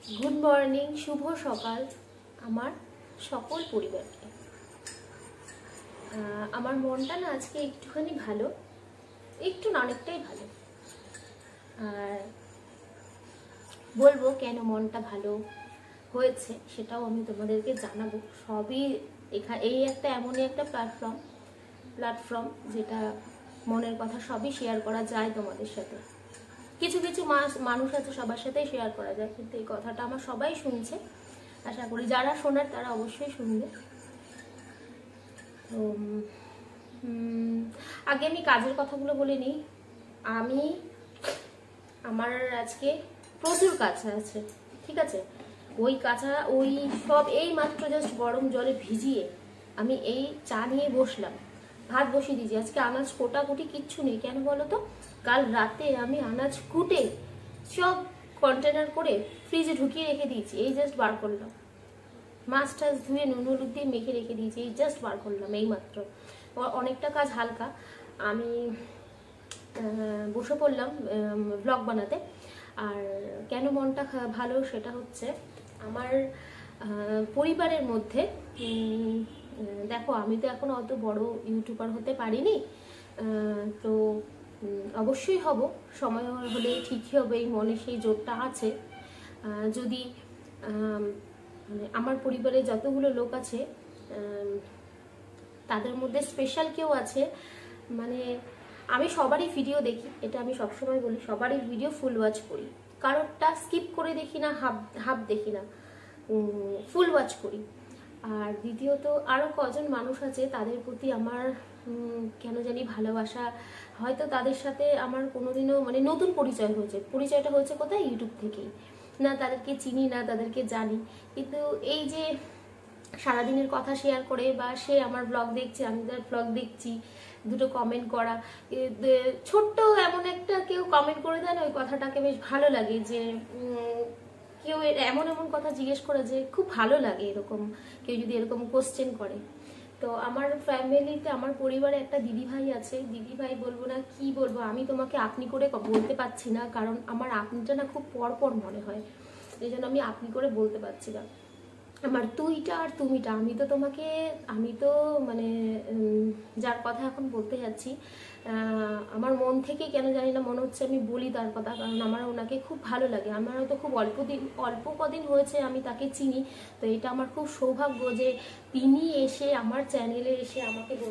Good morning, শুভ সকাল আমার সকল পরিবারকে। আমার মনটা না আজকে একটুখানি ভালো, একটু না অনেকটাই ভালো। আর বলবো কেন মনটা ভালো হয়েছে সেটাও আমি তোমাদেরকে জানাবো। সবই এই একটা এমনই একটা প্ল্যাটফর্ম যেটা মনের কথা সবই শেয়ার করা যায় তোমাদের সাথে। কিছু কিছু মানুষ আছে সবার সাথেই শেয়ার করা যায়, কিন্তু এই কথাটা আমার সবাই শুনছে। আশা করি যারা শোনার তারা অবশ্যই শুনবে। তো আগে আমি কাজের কথাগুলো বলে নিই। আমার আজকে প্রচুর কাঁচা আছে, ঠিক আছে। ওই সব এই মাত্র জাস্ট গরম জলে ভিজিয়ে আমি এই চা নিয়ে বসলাম, ভাত বসিয়ে দিয়েছি। আজকে আনাজ কোটাকুটি কিচ্ছু নেই। কেন বলো তো, কাল রাতে আমি আনাজ কুটে সব কন্টেনার করে ফ্রিজে ঢুকিয়ে রেখে দিয়েছি। এই জাস্ট বার করলাম, মাছ টাছ ধুয়ে নুন হলুদ দিয়ে মেখে রেখে দিয়েছি। এই জাস্ট বার করলাম এই মাত্র। অনেকটা কাজ হালকা। আমি বসে পড়লাম ব্লগ বানাতে। আর কেন মনটা ভালো সেটা হচ্ছে আমার পরিবারের মধ্যে। দেখো, আমি তো এখন অত বড় ইউটিউবার হতে পারিনি, তো অবশ্যই হব, সময় হলে ঠিকই হবে। এই মনে সেই জোরটা আছে। যদি আমার পরিবারে যতগুলো লোক আছে তাদের মধ্যে স্পেশাল কেউ আছে, মানে আমি সবারই ভিডিও দেখি, এটা আমি সবসময় বলি, সবারই ভিডিও ফুল ওয়াচ করি, কারোরটা স্কিপ করে দেখি না, হাফ দেখি না, ফুল ওয়াচ করি। আর দ্বিতীয়ত আরও কজন মানুষ আছে তাদের প্রতি আমার কেন জানি ভালোবাসা। হয়তো তাদের সাথে আমার কোনোদিনও মানে নতুন পরিচয়টা হয়েছে কোথায়, ইউটিউব থেকেই। না তাদেরকে চিনি না তাদেরকে জানি, কিন্তু এই যে সারাদিনের কথা শেয়ার করে, বা সে আমার ব্লগ দেখছে আমি তার ব্লগ দেখছি, দুটো কমেন্ট করা, ছোট্ট এমন একটা কেউ কমেন্ট করে দেয় না, ওই কথাটাকে বেশ ভালো লাগে। যে কেউ এমন কথা জিজ্ঞেস করে যে খুব ভালো লাগে, এরকম কেউ যদি এরকম কোশ্চেন করে। তো আমার ফ্যামিলিতে, আমার পরিবারে একটা দিদিভাই আছে। দিদিভাই বলবো না, কি বলবো, আমি তোমাকে আপনি করে বলতে পারছি না, কারণ আমার আপনিটা না খুব পরপর মনে হয়, এই জন্য আমি আপনি করে বলতে পারছি না। আমার তুইটা আর তুমিটা, আমি তো মানে যার কথা এখন বলতে যাচ্ছি, আমার মন থেকে কেন জানি না মনে হচ্ছে আমি বলি তার কথা, কারণ আমার ওনাকে খুব ভালো লাগে। আমারও তো খুব অল্প কদিন হয়েছে আমি তাকে চিনি, তো এটা আমার খুব সৌভাগ্য যে তিনি এসে আমার চ্যানেলে এসে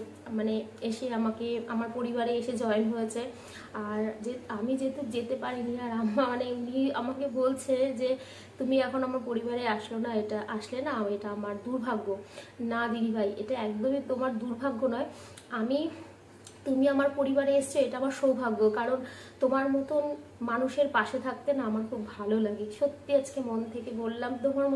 আমাকে আমার পরিবারে এসে জয়েন হয়েছে। আর আমি যেহেতু যেতে পারিনি, আর উনি আমাকে বলছে যে তুমি এখন আমার পরিবারে আসলে না এটা আমার দুর্ভাগ্য। না দিদিভাই, এটা একদমই তোমার দুর্ভাগ্য নয়। তুমি আমার পরিবারে এসছো, এটা আমার সৌভাগ্য, কারণ তোমার মতন মানুষের পাশে থাকতে না আমার খুব ভালো লাগে। সত্যি আজকে মন থেকে বললাম,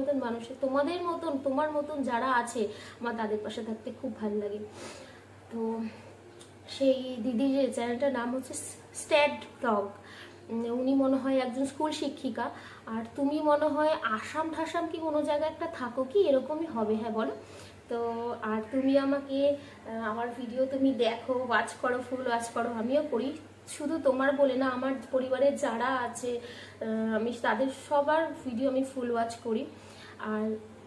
তোমার মতন যারা আছে আমার তাদের পাশে থাকতে খুব ভালো লাগে। তো সেই দিদির চ্যানেলটার নাম হচ্ছে স্ট্যাড ব্লগ। উনি মনে হয় একজন স্কুল শিক্ষিকা, আর তুমি মনে হয় আসাম ঠাসাম কি কোনো জায়গায় একটা থাকো, কি এরকমই হবে, হ্যাঁ বলো তো। আর তুমি আমাকে আমার ভিডিও তুমি দেখো, ওয়াচ করো, ফুল ওয়াচ করো, আমিও করি। শুধু তোমার বলে না, আমার পরিবারের যারা আছে আমি তাদের সবার ভিডিও আমি ফুল ওয়াচ করি। আর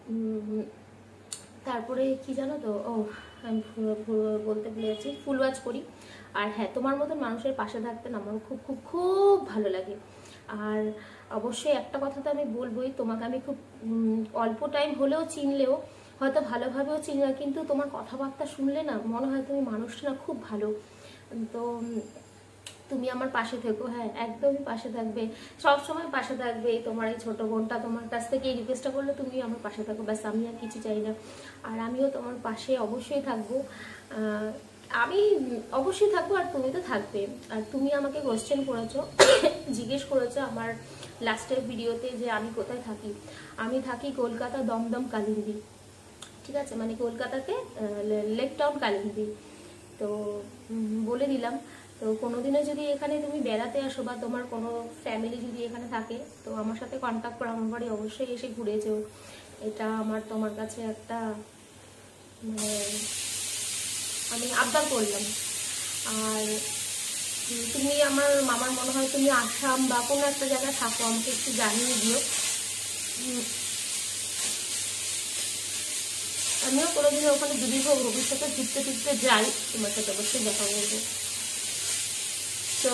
তারপরে কি জানো তো, আমি বলতে ভুলে যাচ্ছি, ফুল ওয়াচ করি। আর হ্যাঁ, তোমার মতন মানুষের পাশে থাকতে না আমার খুব খুব খুব ভালো লাগে। আর অবশ্যই একটা কথা তো আমি বলবোই, তোমাকে আমি খুব অল্প টাইম হলেও চিনলেও, হয়তো ভালোভাবেও চিনি না, কিন্তু তোমার কথাবার্তা শুনলে না মনে হয় তুমি মানুষটা না খুব ভালো। তো তুমি আমার পাশে থেকো, হ্যাঁ একদমই পাশে থাকবে, সবসময় পাশে থাকবে। তোমার এই ছোটো বোনটা তোমার কাছ থেকে এই রিকোয়েস্টটা করলে তুমি আমার পাশে থাকো, ব্যাস, আমি আর কিছু চাই না। আর আমিও তোমার পাশে অবশ্যই থাকবো, আমি অবশ্যই থাকবো, আর তুমি তো থাকবে। আর তুমি আমাকে কোয়েশ্চেন করেছো, জিজ্ঞেস করেছো আমার লাস্টের ভিডিওতে যে আমি কোথায় থাকি। আমি থাকি কলকাতা দমদম কালিন্দী, ঠিক আছে, মানে কলকাতাতে লেক টাউন কালিন্দী। তো বলে দিলাম। তো কোনোদিনও যদি এখানে তুমি বেড়াতে আসো, বা তোমার কোনো ফ্যামিলি যদি এখানে থাকে, তো আমার সাথে কন্ট্যাক্ট করো, আমার বাড়ি অবশ্যই এসে ঘুরে যেও। এটা আমার তোমার কাছে একটা মানে আমি আবদার করলাম। আর তুমি আমার মামার মনে হয় তুমি আসাম বা কোনো একটা জায়গায় থাকো, আমাকে একটু জানিয়ে দিও। আমিও কোনোদিনও ওখানে যদি হোক ভবিষ্যতে ঘুরতে ফিরতে যাই তোমার সাথে অবশ্যই দেখা করবো। তো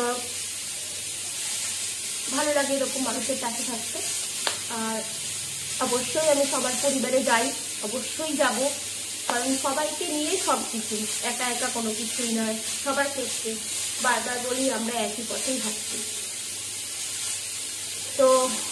ভালো লাগে এরকম মানুষের কাছে থাকতে। আর অবশ্যই আমি সবার পরিবারে যাই, অবশ্যই যাব, কারণ সবাইকে নিয়ে সব কিছু, একা একা কোনো কিছুই নয়। সবার ক্ষেত্রে বারবার বলি আমরা একই পথেই হাঁটছি। তো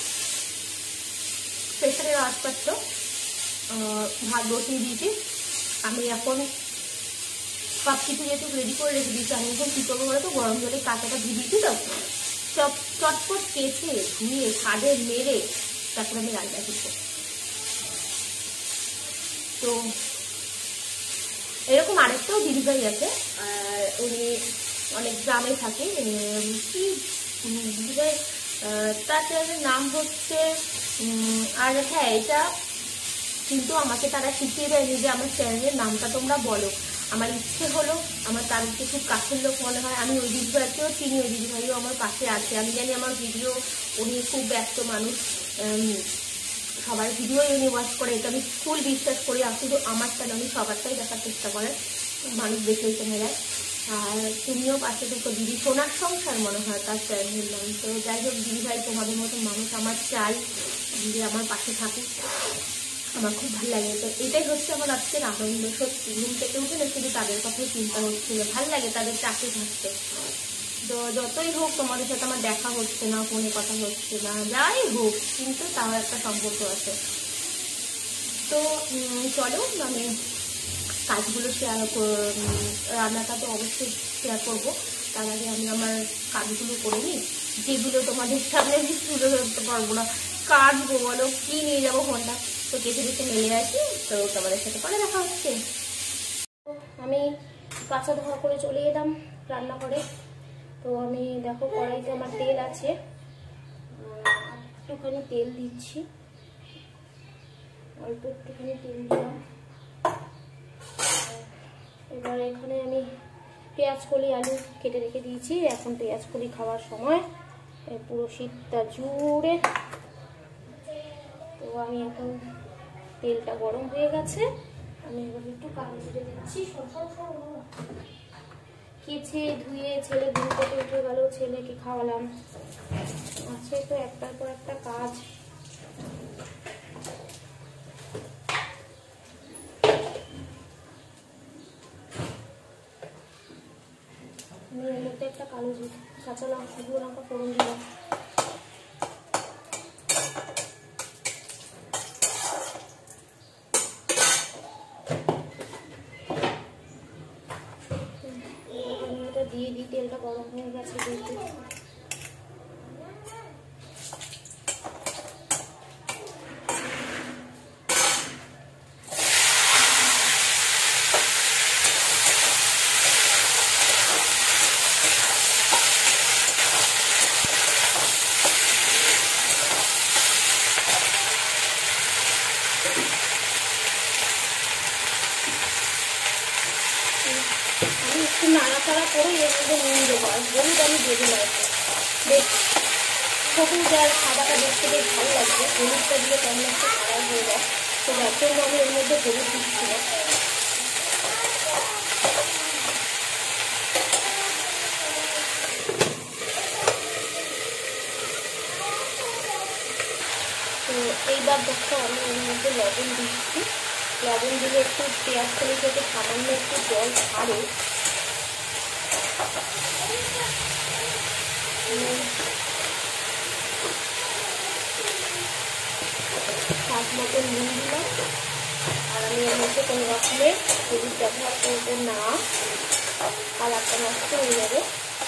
প্রেশারের আওয়াজপত্র ভাত বসিয়ে দিয়েছি। আমি এখন সব কিছু যেহেতু রেডি করে রেখে দিয়েছি, আমি এখন কী করবো বলো তো, গরম জলে কাঁচাটা ভিজিয়েছি তো, সব চটপট কেচে ধুয়ে ছাদে মেরে তারপরে আমি রান্না করবো। তো এরকম আরেকটাও দিদিভাই আছে, আর উনি অনেক গ্রামে থাকে। কি দিদিভাই তার চ্যানেলের নাম হচ্ছে, আর হ্যাঁ এটা কিন্তু আমাকে তারা শিখিয়ে দেয়নি যে আমার চ্যানেলের নামটা তোমরা বলো। আমার ইচ্ছে হলো, আমার তাদেরকে খুব কাছের লোক মনে হয়। আমি ওই দিদিভাইকেও চিনি, ওই দিদিভাইও আমার পাশে আছে। আমি জানি আমার ভিডিও, উনি খুব ব্যস্ত মানুষ, সবার ভিডিওই উনি ওয়াচ করে, এটা আমি ফুল বিশ্বাস করি। আর শুধু আমার চ্যানেল, আমি সবারটাই দেখার চেষ্টা করে, মানুষ দেখে চেনে যায়। আর তুমিও পাশে দেখো, দিদি সোনার সংসার মনে হয় তার চ্যানেলের নাম। তো যাই হোক দিদিভাই, তোমাদের মতো মানুষ আমার চাই যে আমার পাশে থাকুক, আমার খুব ভালো লাগে। তো এটাই হচ্ছে আমার আজকের আনন্দ। সত্যি ঘুম থেকে উঠে না শুধু তাদের কথাই চিন্তা হচ্ছিল, ভালো লাগে তাদের চাকরি থাকতে। তো যতই হোক তোমাদের সাথে আমার দেখা হচ্ছে না, ফোনে কথা হচ্ছে না, যাই হোক, কিন্তু তাও একটা সম্পর্ক আছে। তো চলো আমি কাজগুলো শেয়ার, রান্নাটা তো অবশ্যই শেয়ার করবো। তার আগে আমি আমার কাজগুলো করে নিই, যেগুলো তোমাদের সামনে আমি তুলে ধরতে পারবো না। কাটবো বলো, কি নিয়ে যাবো ফোনটা, তো কেটে কেটে মেলে আসি। তো তোমাদের সাথে পরে দেখা হচ্ছে। আমি কাঁচা ধোয়া করে চলে এলাম রান্নাঘরে। তো আমি দেখো কড়াইতে আমার তেল আছে, একটুখানি তেল দিচ্ছি, অল্প একটুখানি তেল দিলাম। এবার এখানে আমি পেঁয়াজ কলি আলু কেটে রেখে দিয়েছি। এখন পেঁয়াজ কলি খাওয়ার সময়, পুরো শীতটা জুড়ে। তো আমি এখন তেলটা গরম হয়ে গেছে, আমি এবার একটু কালো জিরে দিচ্ছি। কেচে ধুয়ে ছেলে ঘুম থেকে উঠে গেল, ছেলেকে খাওয়ালাম, আছে তো একটার পর একটা কাজ। আমি এর মধ্যে একটা কালো জিরে, কাঁচা লঙ্কা, শুকনো লঙ্কা ফোড়ন দিলাম। দিয়ে দিই, তেলটা গরম হয়ে গেছে কিন্তু। আমি একটু নাড়াচাড়া করে এর মধ্যে নুন দেবো, আর হলুদ আমি দেবো না। বেশ সবুজ আর সাদাটা দেখতে বেশ ভালো লাগছে, হলুদটা দিলে কেমন একটা খারাপ হয়ে যায়, তো যার জন্য আমি এর মধ্যে হলুদ দিচ্ছি না। তো এইবার দেখো আমি এর মধ্যে লবণ দিচ্ছি। লবণ দিলে একটু পেঁয়াজ কলি থেকে সামান্য একটু জল ছাড়ে। স্বাদ মতো নুন দিলাম। আর আমি এর মধ্যে কোনো রকমের হলুদ ব্যবহার করবো না, কালারটা নষ্ট হয়ে যাবে।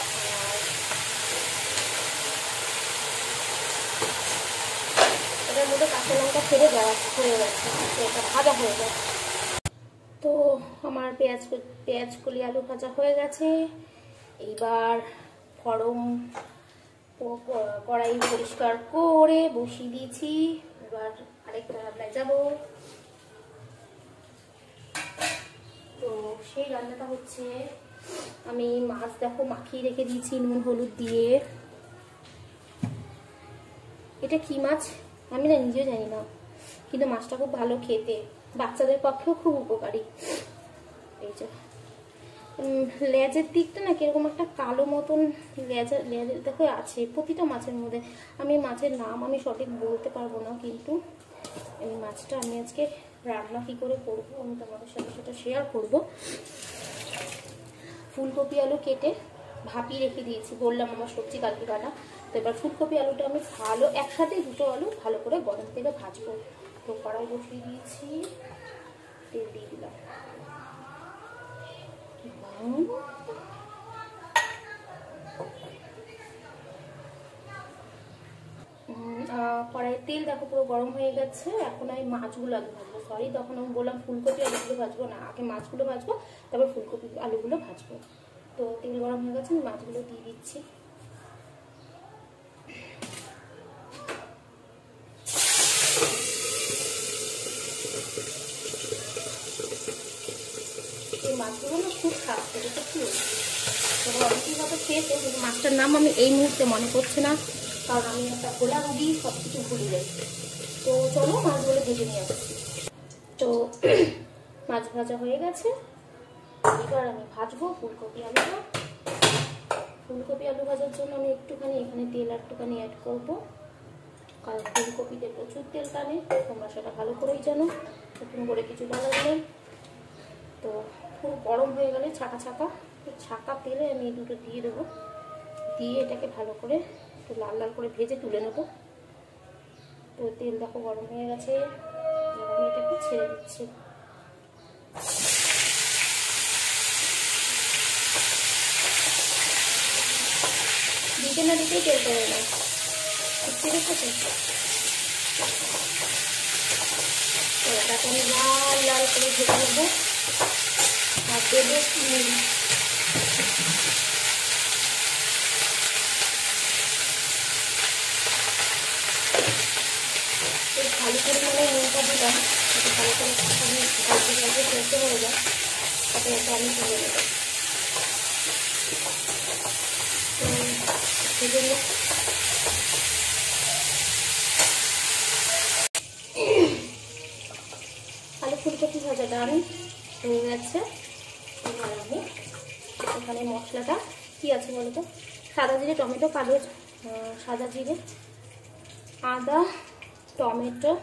এটার মধ্যে কাঁচা লঙ্কা ছেড়ে দেওয়া হয়ে গেছে, এটা ভাজা হয়ে গেছে। তো আমার পেঁয়াজ কলি আলু ভাজা হয়ে গেছে। এইবার গরম কড়াই পরিষ্কার করে বসিয়ে দিয়েছি। এবার আরেকটা রান্নায় যাব। তো সেই রান্নাটা হচ্ছে, আমি মাছ দেখো মাখিয়ে রেখে দিয়েছি নুন হলুদ দিয়ে। এটা কি মাছ আমি না নিজেও জানি না, কিন্তু মাছটা খুব ভালো খেতে, বাচ্চাদের পক্ষেও খুব উপকারী। এই যে লেজের দিকটা না কিরকম একটা কালো মতন লেজের দেখো আছে প্রতিটা মাছের মধ্যে। আমি মাছের নাম আমি সঠিক বলতে পারবো না, কিন্তু এই মাছটা আমি আজকে রান্না কি করে করবো আমি তোমাদের সাথে সেটা শেয়ার করবো। ফুলকপি আলু কেটে ভাপিয়ে রেখে দিয়েছি, বললাম আমার সবজি কালকে কাটা। তো এবার ফুলকপি আলুটা আমি ভালো একসাথে দুটো আলু ভালো করে গরম তেলে ভাজবো। তো কড়াই বসিয়ে দিয়েছি, তেল দিয়ে দিলাম। কড়াইয়ের তেল দেখো পুরো গরম হয়ে গেছে। এখন আমি মাছগুলো আগে ভাজবো, সরি তখন আমি বললাম ফুলকপি আলুগুলো ভাজবো না, আগে মাছগুলো ভাজবো তারপর ফুলকপি আলুগুলো ভাজবো। তো তেল গরম হয়ে গেছে, আমি মাছগুলো দিয়ে দিচ্ছি। এই মাছগুলো না খুব স্বাস্থ্য দেখেছি, অনেকেই হয়তো খেয়েছে, কিন্তু মাছটার নাম আমি এই মুহূর্তে মনে করছে না, কারণ আমি একটা খোলা রুগী সব কিছু ভুলে যাই। তো চলো মাছগুলো ভেজে নিয়ে আসছি। তো মাছ ভাজা হয়ে গেছে, এবার আমি ভাজবো ফুলকপি আলুটা। ফুলকপি আলু ভাজার জন্য আমি একটুখানি এখানে তেল একটুখানি অ্যাড করবো, কারণ ফুলকপিতে প্রচুর তেল টানে, তোমরা সেটা ভালো করেই জানো, নতুন করে কিছু বলার নেই। তো পুরো গরম হয়ে গেলে ছাকা ছাকা ছাকা তেলে আমি এই দুটো দিয়ে দেবো, দিয়ে এটাকে ভালো করে একটু লাল লাল করে ভেজে তুলে নেব। তো তেল দেখো গরম হয়ে গেছে, আমি এটাকে ছেড়ে দিচ্ছি। দিতে না দিতেই তেল করে না, ঠিক আছে। তো এটাকে আমি লাল লাল করে ভেজে নেবো আর দেবো চিনি। ভালো করে মানে নুনটা দিলাম, এটা ভালো করে গল্পে গল্পে ফেলতে হয়ে যায়, তাতে এটা আমি তুলে নেব। আলু ফুলকপি ভাজাটা আমি হয়ে গেছে। এবার আমি এখানে মশলাটা কি আছে বলো তো, সাদা জিরে টমেটো কালো সাদা জিরে আদা টমেটো,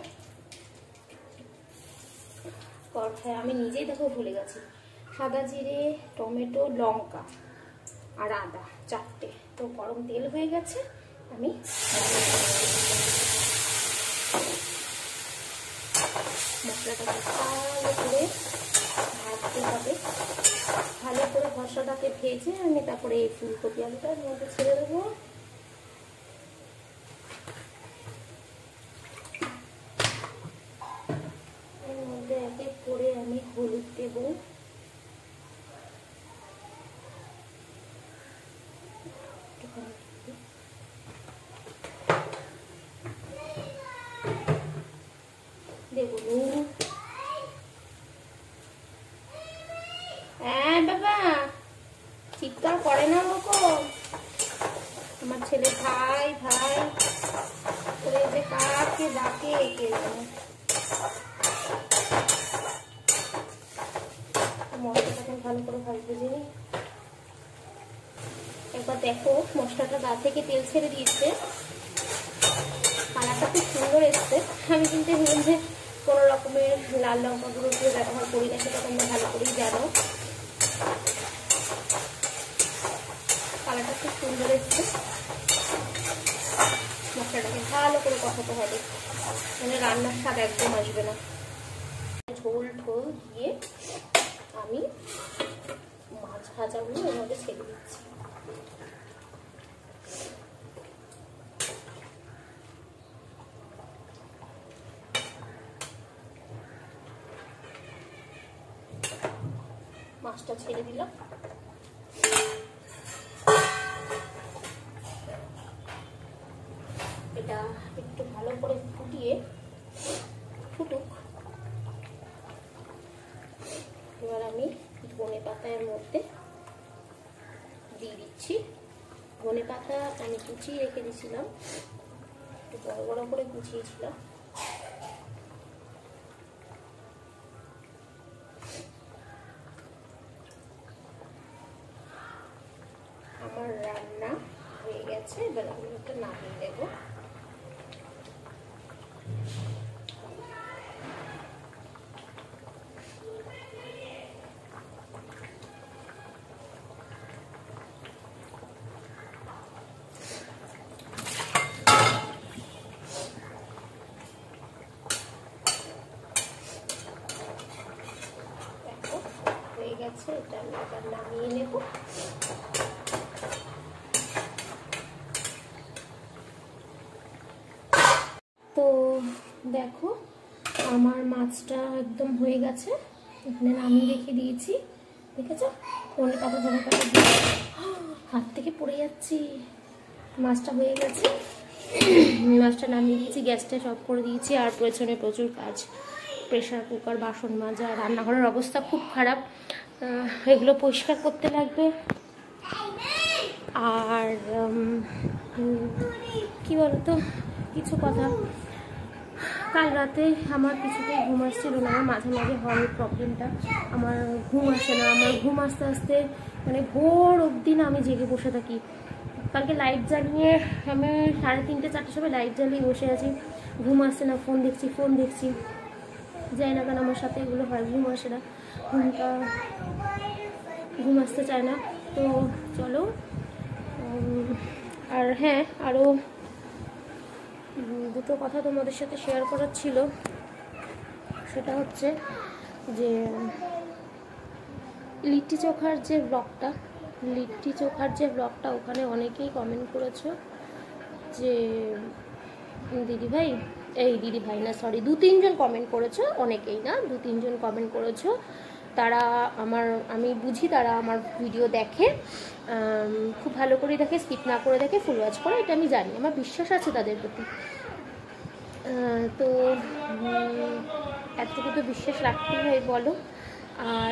হ্যাঁ আমি নিজেই দেখো ভুলে গেছি, সাদা জিরে টমেটো লঙ্কা আর আদা চারটে। তো গরম তেল হয়ে গেছে, আমি মশলাটাকে ভালো করে ভাজতে হবে। ভালো করে মশলাটাকে ভেজে আমি তারপরে এই ফুলকপি আলুটার মধ্যে ছেড়ে দেবো। এর মধ্যে এক এক করে আমি হলুদ দেবো, দেবো নুন। হ্যাঁ বাবা চিৎকার করে না ওরকম, আমার ছেলে ভাই ভাই করে যে কাকে ডাকে কে জানে। মশলাটাকে ভালো করে ভেজে নিই। একবার দেখো মশলাটা গা থেকে তেল ছেড়ে দিয়েছে, কালারটা খুব সুন্দর এসছে। আমি কিন্তু এর মধ্যে কোনো রকমের লাল লঙ্কা গুঁড়ো দিয়ে ব্যবহার করি না, সেটা তোমরা ভালো করেই জানো। কালারটা খুব সুন্দর এসছে। মশলাটাকে ভালো করে কষাতে হবে, মানে রান্নার স্বাদ একদম আসবে না। ঝোল ঢোল দিয়ে আমি মাছ ভাজাগুলো এর মধ্যে ছেড়ে দিচ্ছি। মাছটা ছেড়ে দিলাম, এটা একটু ভালো করে ফুটিয়ে ফুটুক। এবার আমি ধনে পাতার মধ্যে দিয়ে দিচ্ছি। ধনে পাতা আমি কুচিয়ে রেখে দিয়েছিলাম, একটু বড় বড় করে গুছিয়েছিলাম। আমার রান্না হয়ে গেছে, এবার আমি একটা নামিয়ে দেবো। হয়ে গেছে, এটা আমি এবার নামিয়ে নেব। তো দেখো আমার মাছটা একদম হয়ে গেছে, এখানে নামিয়ে রেখে দিয়েছি। দেখেছো ফোনে কাটা ধরে কাটা হাত থেকে পড়ে যাচ্ছি। মাছটা হয়ে গেছে, মাছটা নামিয়ে দিয়েছি, গ্যাসটা অফ করে দিয়েছি। আর পেছনে প্রচুর কাজ, প্রেশার কুকার, বাসন মাজা, রান্নাঘরের অবস্থা খুব খারাপ, এগুলো পরিষ্কার করতে লাগবে। আর কি বলতো কিছু কথা, কাল রাতে আমার কিছুতেই ঘুম আসছিল না। আমার মাঝে মাঝে হয় প্রবলেমটা, আমার ঘুম আসে না। আমার ঘুম আসতে আসতে মানে ভোর অবধি না আমি জেগে বসে থাকি। কালকে লাইট জ্বালিয়ে আমি 3:30 4টার সময় লাইট জ্বালিয়ে বসে আছি, ঘুম আসছে না, ফোন দেখছি। যাই না কেন আমার সাথে এগুলো হয়, ঘুম আসে না, ঘুম আসতে চায় না। তো চলো, আর হ্যাঁ আরও দুটো কথা তোমাদের সাথে শেয়ার করার ছিল। সেটা হচ্ছে যে লিট্টি চোখার যে ব্লগটা ওখানে অনেকেই কমেন্ট করেছো যে দিদিভাই, না সরি 2-3 জন কমেন্ট করেছো, অনেকেই না 2-3 জন কমেন্ট করেছো। তারা আমি বুঝি তারা আমার ভিডিও দেখে, খুব ভালো করে দেখে, স্কিপ না করে দেখে, ফুল ওয়াচ করে, এটা আমি জানি, আমার বিশ্বাস আছে তাদের প্রতি। তো এতটুকু তো বিশ্বাস রাখতেই হয় বলো। আর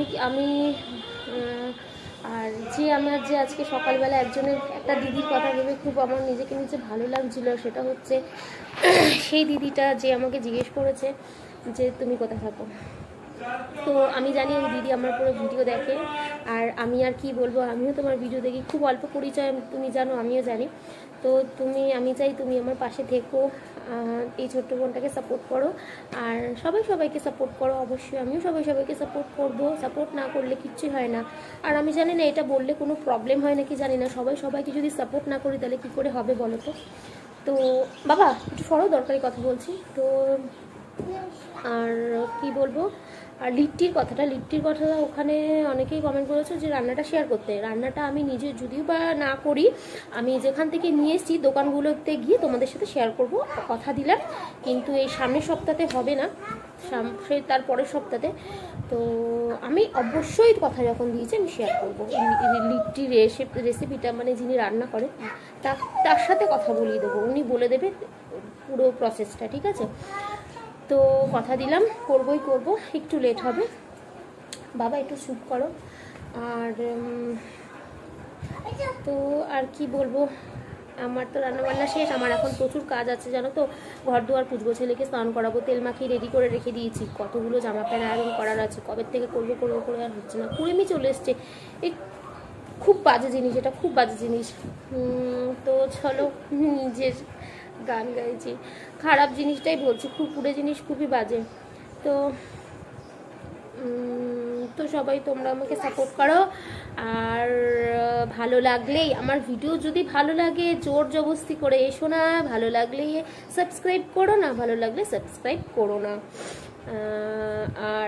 আমার যে আজকে সকালবেলা একটা দিদির কথা ভেবে খুব আমার নিজেকে ভালো লাগছিল। সেটা হচ্ছে সেই দিদিটা যে আমাকে জিজ্ঞেস করেছে যে তুমি কোথায় থাকো। তো আমি জানি ওই দিদি আমার পুরো ভিডিও দেখে, আর আমি আর কি বলবো, আমিও তোমার ভিডিও দেখি, খুব অল্প পরিচয় তুমি জানো, আমিও জানি। তো আমি চাই তুমি আমার পাশে থেকো, এই ছোট্ট বোনটাকে সাপোর্ট করো, আর সবাইকে সাপোর্ট করো। অবশ্যই আমিও সবাইকে সাপোর্ট করবো, সাপোর্ট না করলে কিচ্ছু হয় না। আর আমি জানি না এটা বললে কোনো প্রবলেম হয় নাকি জানি না, সবাইকে যদি সাপোর্ট না করি তাহলে কী করে হবে বলো তো। তো বাবা একটু সরো, দরকারি কথা বলছি। তো আর কি বলবো, আর লিট্টির কথাটা ওখানে অনেকেই কমেন্ট করেছো যে রান্নাটা শেয়ার করতে। রান্নাটা আমি নিজে যদিও বা না করি, আমি যেখান থেকে নিয়ে এসেছি দোকানগুলোতে গিয়ে তোমাদের সাথে শেয়ার করব, কথা দিলাম। কিন্তু এই সামনের সপ্তাহে হবে না, সেই তার পরের সপ্তাহে। তো আমি অবশ্যই কথা যখন দিয়েছি আমি শেয়ার করবো। লিট্টির রেসিপিটা মানে যিনি রান্না করে তার সাথে কথা বলিয়ে দেবো, উনি বলে দেবে পুরো প্রসেসটা, ঠিক আছে? তো কথা দিলাম করবো, একটু লেট হবে। বাবা একটু চুপ করো। আর তো আর কি বলবো, আমার তো রান্নাবান্না শেষ। আমার এখন প্রচুর কাজ আছে জানো তো, ঘর দুয়ার পুজবো, ছেলেকে স্নান করাবো, তেল মাখিয়ে রেডি করে রেখে দিয়েছি, কতগুলো জামা প্যান্ট আয়রন করার আছে, কবে থেকে করবো করে আর হচ্ছে না। কুড়েমি চলে এসছে, এই খুব বাজে জিনিস, এটা খুব বাজে জিনিস। তো চলো, নিজের গান গাইছি, খারাপ জিনিসটাই বলছি, খুব পুরো জিনিস খুবই বাজে। তো সবাই তোমরা আমাকে সাপোর্ট করো। আর ভালো লাগলেই, আমার ভিডিও যদি ভালো লাগে জোর জবরদস্তি করে এসো না, ভালো লাগলেই সাবস্ক্রাইব করো, না ভালো লাগলে সাবস্ক্রাইব করো না। আর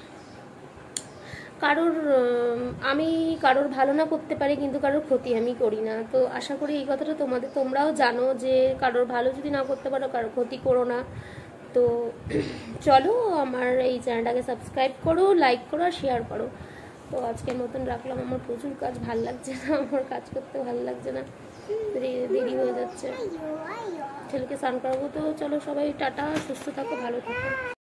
কারোর ভালো না করতে পারি, কিন্তু কারোর ক্ষতি আমি করি না। তো আশা করি এই কথাটা তোমরাও জানো যে কারোর ভালো যদি না করতে পারো কারোর ক্ষতি করো না। তো চলো, আমার এই চ্যানেলটাকে সাবস্ক্রাইব করো, লাইক করো আর শেয়ার করো। তো আজকের মতন রাখলাম, আমার প্রচুর কাজ, ভাল লাগছে না, আমার কাজ করতে ভালো লাগছে না, দেরি হয়ে যাচ্ছে, ছেলেকে স্নান করাবো। তো চলো সবাই টাটা, সুস্থ থাকো, ভালো থাকো।